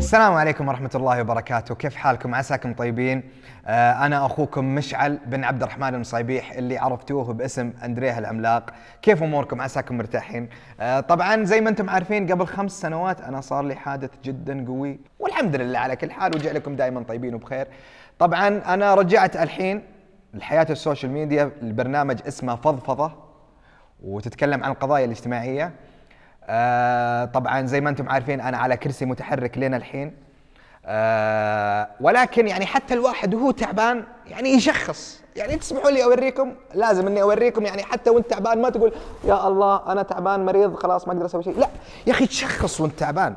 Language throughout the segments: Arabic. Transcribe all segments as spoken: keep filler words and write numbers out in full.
السلام عليكم ورحمة الله وبركاته، كيف حالكم؟ عساكم طيبين. آه أنا أخوكم مشعل بن عبد الرحمن المصيبيح اللي عرفتوه باسم أندريه العملاق. كيف أموركم؟ عساكم مرتاحين. آه طبعا زي ما أنتم عارفين قبل خمس سنوات أنا صار لي حادث جدا قوي، والحمد لله على كل حال، وجعلكم دائما طيبين وبخير. طبعا أنا رجعت الحين لحياة السوشيال ميديا، البرنامج اسمه فضفضة وتتكلم عن القضايا الاجتماعية. آه طبعا زي ما انتم عارفين انا على كرسي متحرك لين الحين، آه ولكن يعني حتى الواحد وهو تعبان يعني يشخص. يعني تسمحوا لي اوريكم، لازم اني اوريكم، يعني حتى وانت تعبان ما تقول يا الله انا تعبان مريض خلاص ما اقدر اسوي شيء، لا يا اخي تشخص وانت تعبان.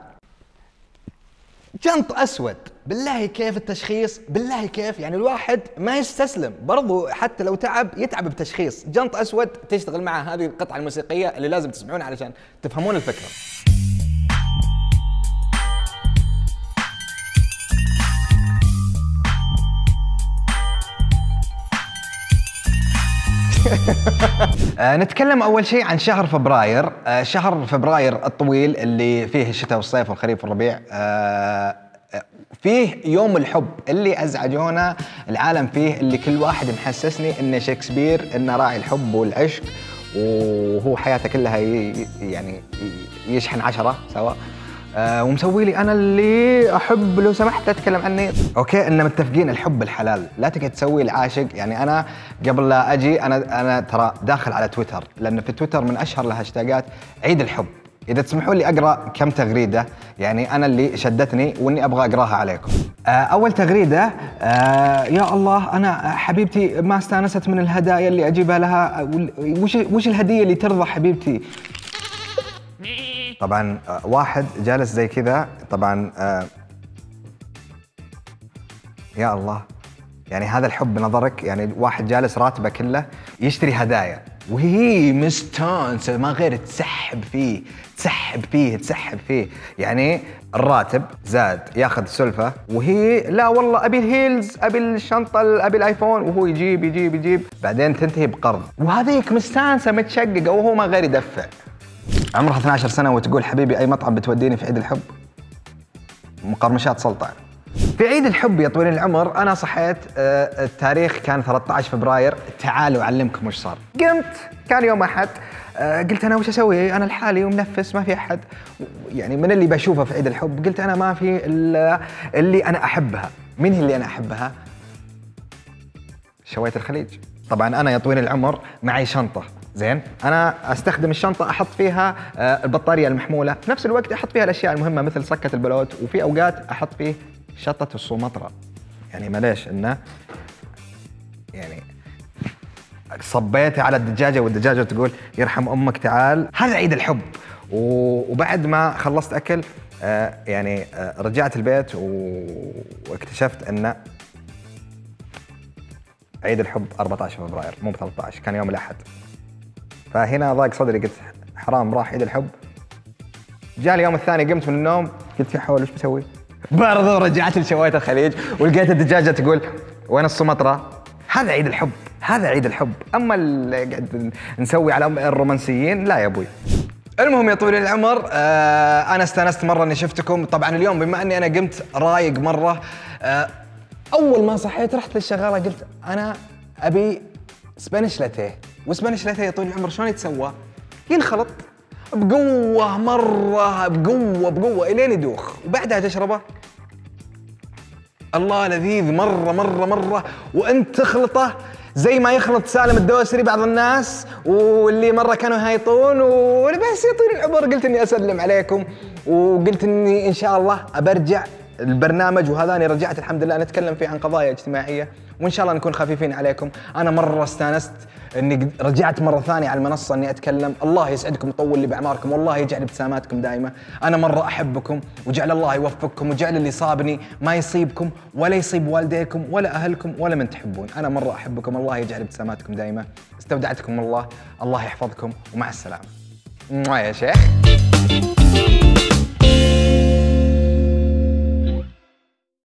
جنط اسود، بالله كيف التشخيص؟ بالله كيف؟ يعني الواحد ما يستسلم برضو حتى لو تعب يتعب بتشخيص. جنط اسود تشتغل مع هذه القطعه الموسيقيه اللي لازم تسمعونها علشان تفهمون الفكره. آه نتكلم أول شيء عن شهر فبراير. آه شهر فبراير الطويل اللي فيه الشتاء والصيف والخريف والربيع. آه فيه يوم الحب اللي أزعجونا العالم فيه، اللي كل واحد محسسني إنه شكسبير، إنه راعي الحب والعشق وهو حياته كلها يعني يشحن عشرة سوا. آه ومسوي لي انا اللي احب لو سمحت اتكلم عني. اوكي ان متفقين الحب الحلال، لا تقعد تسوي العاشق. يعني انا قبل لا اجي انا انا ترى داخل على تويتر، لان في تويتر من اشهر الهاشتاجات عيد الحب. اذا تسمحوا لي اقرا كم تغريده يعني انا اللي شدتني واني ابغى اقراها عليكم. آه اول تغريده، آه يا الله انا حبيبتي ما استانست من الهدايا اللي اجيبها لها. وش وش الهديه اللي ترضى حبيبتي؟ طبعا واحد جالس زي كذا. طبعا آه يا الله، يعني هذا الحب بنظرك؟ يعني واحد جالس راتبه كله يشتري هدايا وهي مستانسه ما غير تسحب فيه تسحب فيه تسحب فيه. يعني الراتب زاد ياخذ سلفه، وهي لا والله ابي الهيلز، ابي الشنطه، ابي الايفون، وهو يجيب يجيب يجيب بعدين تنتهي بقرض، وهذيك مستانسه متشققه وهو ما غير يدفع. عمرها اثنتي عشرة سنة وتقول حبيبي أي مطعم بتوديني في عيد الحب؟ مقرمشات سلطة. في عيد الحب يا طويل العمر أنا صحيت، آه التاريخ كان ثلاثة عشر فبراير. تعالوا أعلمكم وش صار. قمت كان يوم أحد، آه قلت أنا وش أسوي؟ أنا لحالي ومنفس ما في أحد يعني من اللي بشوفه في عيد الحب. قلت أنا ما في اللي أنا أحبها. مين هي اللي أنا أحبها؟ شواية الخليج. طبعا أنا يا طويل العمر معي شنطة، زين، انا استخدم الشنطه احط فيها آه البطاريه المحموله، في نفس الوقت احط فيها الاشياء المهمه مثل سكه البلوت، وفي اوقات احط فيه شطه الصومطره. يعني معليش انه يعني صبيت على الدجاجه والدجاجه تقول يرحم امك تعال. هذا عيد الحب. وبعد ما خلصت اكل آه يعني آه رجعت البيت واكتشفت ان عيد الحب أربعة عشر فبراير مو ب ثلاثة عشر، كان يوم الاحد. فهنا ضاق صدري، قلت حرام راح عيد الحب. جاء اليوم الثاني قمت من النوم قلت يا حول وش بسوي؟ برضو رجعت لشوايه الخليج ولقيت الدجاجه تقول وين السمطره؟ هذا عيد الحب، هذا عيد الحب. اما اللي قاعد نسوي على الرومانسيين لا يا ابوي. المهم يا طويل العمر، آه انا استانست مره اني شفتكم. طبعا اليوم بما اني انا قمت رايق مره، آه اول ما صحيت رحت للشغاله قلت انا ابي سبانيش لاتيه. وسبانيش لاتيه يا طويل العمر شلون يتسوى؟ ينخلط بقوه مره، بقوه بقوه الين يدوخ، وبعدها تشربه. الله لذيذ مره مره مره. وانت تخلطه زي ما يخلط سالم الدوسري بعض الناس واللي مره كانوا يهايطون. وبس يا طويل العمر قلت اني اسلم عليكم، وقلت اني ان شاء الله ابرجع البرنامج، وهذاني رجعت الحمد لله نتكلم فيه عن قضايا اجتماعيه، وان شاء الله نكون خفيفين عليكم. انا مره استانست اني رجعت مره ثانيه على المنصه اني اتكلم. الله يسعدكم ويطول لي باعماركم، والله يجعل ابتساماتكم دائمه. انا مره احبكم، وجعل الله يوفقكم، وجعل اللي صابني ما يصيبكم ولا يصيب والديكم ولا اهلكم ولا من تحبون. انا مره احبكم، الله يجعل ابتساماتكم دائمه. استودعتكم الله، الله يحفظكم، ومع السلامه. يا شيخ.